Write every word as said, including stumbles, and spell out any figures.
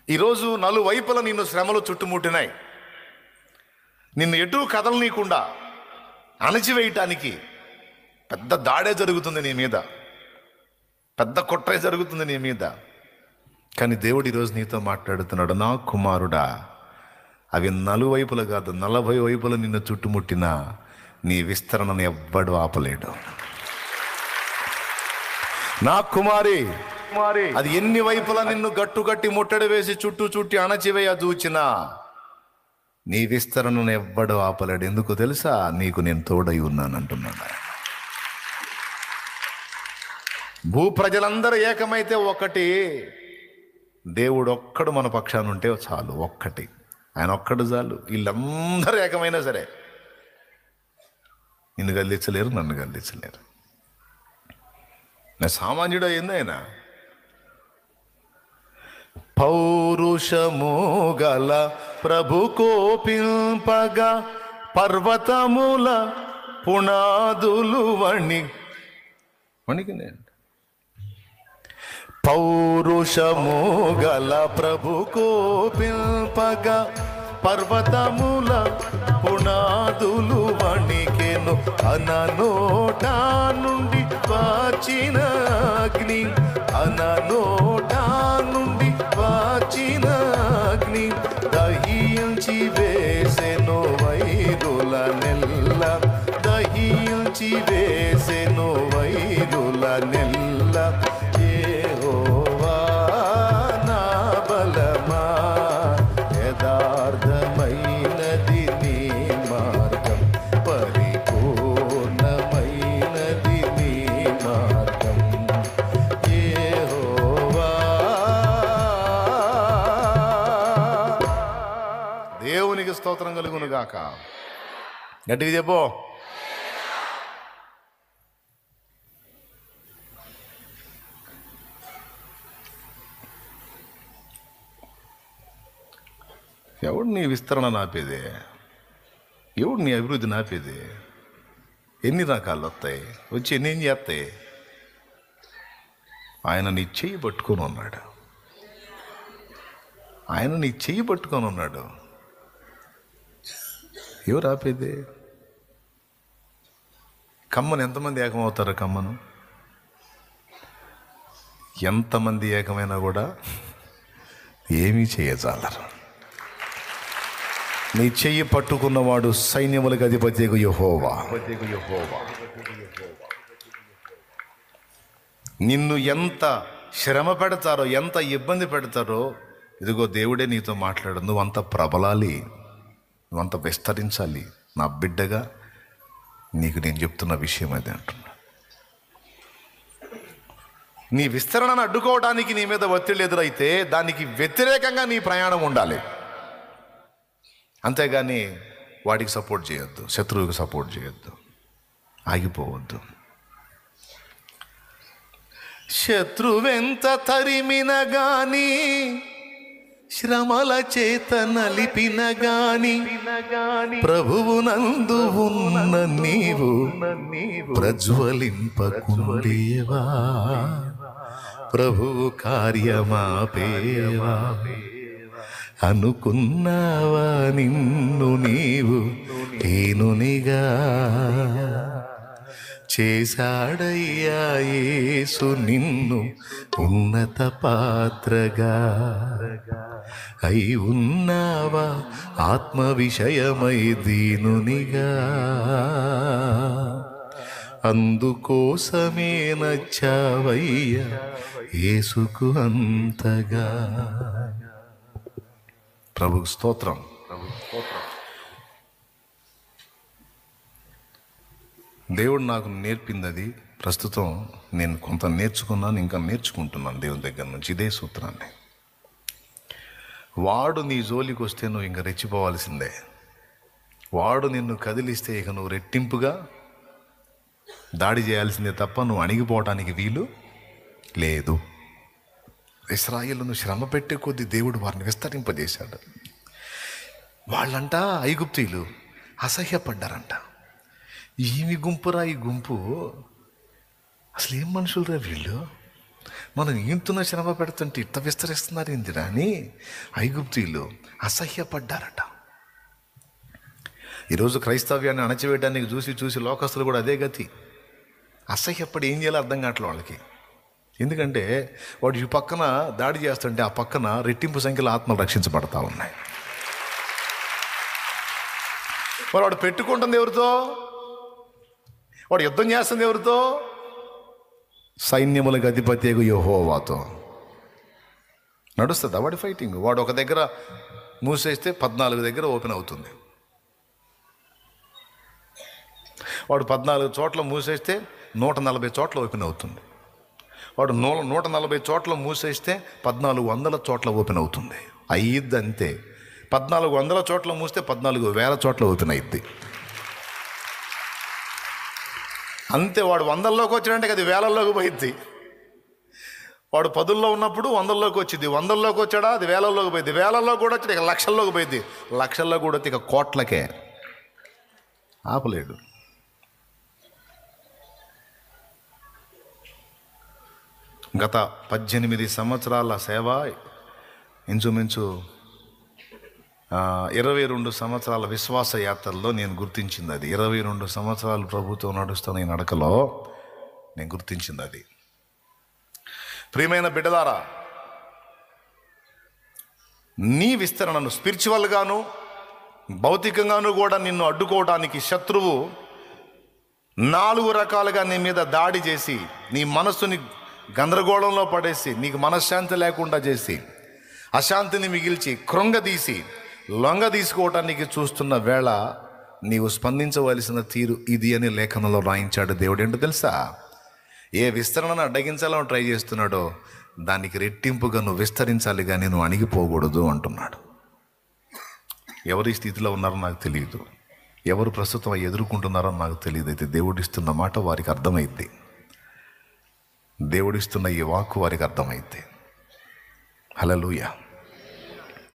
ఈరోజు నలువైపుల నిన్ను శ్రమలు చుట్టుముట్టినాయి. నిన్ను ఎటు కదలనీయకుండా అణచివేయటానికి పెద్ద దాడే జరుగుతుంది నీ మీద, పెద్ద కుట్రే జరుగుతుంది నీ మీద. కానీ దేవుడు ఈరోజు నీతో మాట్లాడుతున్నాడు, నా కుమారుడా, అవి నలువైపులు కాదు నలభై వైపులు నిన్ను చుట్టుముట్టినా నీ విస్తరణను ఎవ్వడు ఆపలేడు. నా కుమారి, అది ఎన్ని వైపులా నిన్ను గట్టుగట్టి ముట్టడి వేసి చుట్టూ చుట్టి అణచివేయ చూచినా నీ విస్తరణను ఎవ్వడు ఆపలేడు. ఎందుకు తెలుసా? నీకు నేను తోడై ఉన్నాను అంటున్నాను. భూ ప్రజలందరూ ఏకమైతే ఒకటి, దేవుడు ఒక్కడు మన పక్షాన ఉంటే చాలు. ఒక్కటి, ఆయన ఒక్కడు చాలు. వీళ్ళందరూ ఏకమైనా సరే నిన్ను గల్లించలేరు, నన్ను గల్లించలేరు. నా సామాన్యుడు అయింది ఆయన. పౌరుషము గల ప్రభు కోపింపగా పర్వతముల పునాదులు వణి వణికినాయండి. పౌరుషము గల ప్రభు కోపింపగా పర్వతముల పునాదులు వణికెను. అననోటా నుండి వచ్చిన అగ్ని, అననోటా నుండి వచ్చిన అగ్ని దహించి వేసెను వైరుల నెల్ల, దహించి వేసెను వైరుల నెల్ల. యెహోవా నా బలమా, యథార్థమైనది నీ మార్గం, పరిపూర్ణమైనది నీ మార్గం. యెహోవా. దేవునికి స్తోత్రం కలుగును గాక. గట్టిగా చెప్పు. ఎవడు నీ విస్తరణ నాపేదే? ఎవడు నీ అభివృద్ధి నాపేదే? ఎన్ని రకాలు వస్తాయి, వచ్చి ఎన్ని ఏం చేస్తాయి? ఆయన నీ చెయ్యి పట్టుకొని ఉన్నాడు. ఆయన నీ చెయ్యి పట్టుకొని ఉన్నాడు. ఎవరు ఆపేదే? కమ్మను ఎంతమంది ఏకమవుతారు? కమ్మను ఎంతమంది ఏకమైనా కూడా ఏమీ చేయజాలరు. నీ చెయ్యి పట్టుకున్నవాడు సైన్యములకు అధిపతియగు యెహోవా. నిన్ను ఎంత శ్రమ పెడతారో, ఎంత ఇబ్బంది పెడతారో, ఇదిగో దేవుడే నీతో మాట్లాడు. నువ్వంత ప్రబలాలి, నువ్వంత విస్తరించాలి నా బిడ్డగా. నీకు నేను చెప్తున్న విషయం అదే అంటున్నా. నీ విస్తరణను అడ్డుకోవడానికి నీ మీద ఒత్తిడి ఎదురైతే దానికి వ్యతిరేకంగా నీ ప్రయాణం ఉండాలి. అంతేగాని వాడికి సపోర్ట్ చేయొద్దు, శత్రువుకి సపోర్ట్ చేయొద్దు, ఆగిపోవద్దు. శత్రువెంత తరిమిన గాని, శ్రమల చేత నలిపిన గాని, ప్రభువు నందు ఉన్న నీవు ప్రజ్వలింపకుండేవా, ప్రభువు కార్యమాపేవా. అనుకున్నావా నిన్ను నీవు హీనునిగా, చేశాడయ్యా యేసు నిన్ను ఉన్నత పాత్రగా. అయి ఉన్నావా ఆత్మ విషయమై దీనునిగా, అందుకోసమే నచ్చావయ్యా యేసుకు అంతగా. ప్రభుకు స్తోత్రం. దేవుడు నాకు నేర్పింది అది. ప్రస్తుతం నేను కొంత నేర్చుకున్నాను, ఇంకా నేర్చుకుంటున్నాను దేవుని దగ్గర నుంచి ఇదే సూత్రాన్ని. వాడు నీ జోలికి వస్తే నువ్వు ఇంకా రెచ్చిపోవాల్సిందే. వాడు నిన్ను కదిలిస్తే ఇక నువ్వు రెట్టింపుగా దాడి చేయాల్సిందే తప్ప నువ్వు అణిగిపోవటానికి వీలు లేదు. ఇశ్రాయేలును శ్రమ పెట్టే కొద్దీ దేవుడు వారిని విస్తరింపజేశాడు. వాళ్ళంట ఐగుప్తీయులు అసహ్యపడ్డారంట. ఏమి గుంపురా ఈ గుంపు, అసలు ఏం మనుషులరా వీళ్ళు, మనం ఇంతున్న శ్రమ పెడుతుంటే ఇట్ట విస్తరిస్తున్నారు ఏందిరా అని ఐగుప్తీయులు అసహ్యపడ్డారట. ఈరోజు క్రైస్తవ్యాన్ని అణచివేయడానికి చూసి చూసి లోకస్తులు కూడా అదే గతి. అసహ్యపడి ఏం చేయాలో అర్థం కావట్లేదు వాళ్ళకి. ఎందుకంటే వాడు ఈ పక్కన దాడి చేస్తుంటే ఆ పక్కన రెట్టింపు సంఖ్యలో ఆత్మలు రక్షించబడతా ఉన్నాయి. మరి వాడు పెట్టుకుంటుంది ఎవరితో? వాడు యుద్ధం చేస్తుంది ఎవరితో? సైన్యములకు అధిపతి యెహోవాతో నడుస్తుంది వాడి ఫైటింగ్. వాడు ఒక దగ్గర మూసేస్తే పద్నాలుగు దగ్గర ఓపెన్ అవుతుంది. వాడు పద్నాలుగు చోట్ల మూసేస్తే నూట నలభై చోట్ల ఓపెన్ అవుతుంది. వాడు నూ నూట నలభై చోట్ల మూసేస్తే పద్నాలుగు వందల చోట్ల ఓపెన్ అవుతుంది. అయ్యిద్ది అంతే. పద్నాలుగు వందల చోట్ల మూస్తే పద్నాలుగు వేల చోట్ల ఓపెన్ అయ్యిద్ది అంతే. వాడు వందల్లోకి వచ్చినంటే అది వేలల్లోకి పోయిద్ది. వాడు పదుల్లో ఉన్నప్పుడు వందల్లోకి వచ్చింది, వందల్లోకి వచ్చాడా అది వేలల్లోకి పోయింది, వేలల్లో కూడా వచ్చి ఇక లక్షల్లోకి పోయింది, లక్షల్లో కూడా వచ్చి ఇక కోట్లకే. ఆపలేడు. గత పద్దెనిమిది సంవత్సరాల సేవ ఇంచుమించు ఇరవై రెండు సంవత్సరాల విశ్వాస యాత్రల్లో నేను గుర్తించింది అది. ఇరవై రెండు సంవత్సరాలు ప్రభుత్వం నడుస్తున్న ఈ నడకలో నేను గుర్తించింది అది. ప్రియమైన బిడ్డలారా, నీ విస్తరణను స్పిరిచువల్గాను భౌతికంగాను కూడా నిన్ను అడ్డుకోవడానికి శత్రువు నాలుగు రకాలుగా నీ మీద దాడి చేసి నీ మనస్సుని గందరగోళంలో పడేసి నీకు మనశ్శాంతి లేకుండా చేసి అశాంతిని మిగిల్చి కృంగదీసి లొంగ తీసుకోవటానికి చూస్తున్న వేళ నీవు స్పందించవలసిన తీరు ఇది అని లేఖనంలో రాయించాడు దేవుడు. ఏంటో తెలుసా? ఏ విస్తరణను అడ్డగించాలని ట్రై చేస్తున్నాడో దానికి రెట్టింపుగా నువ్వు విస్తరించాలి, కానీ నువ్వు అణిగిపోకూడదు అంటున్నాడు. ఎవరి స్థితిలో ఉన్నారో నాకు తెలియదు, ఎవరు ప్రస్తుతం ఎదుర్కొంటున్నారో నాకు తెలియదు. అయితే దేవుడిస్తున్న మాట వారికి అర్థమైద్ది, దేవుడిస్తున్న ఈ వాక్కు వారికి అర్థమైద్ది. హల్లెలూయా.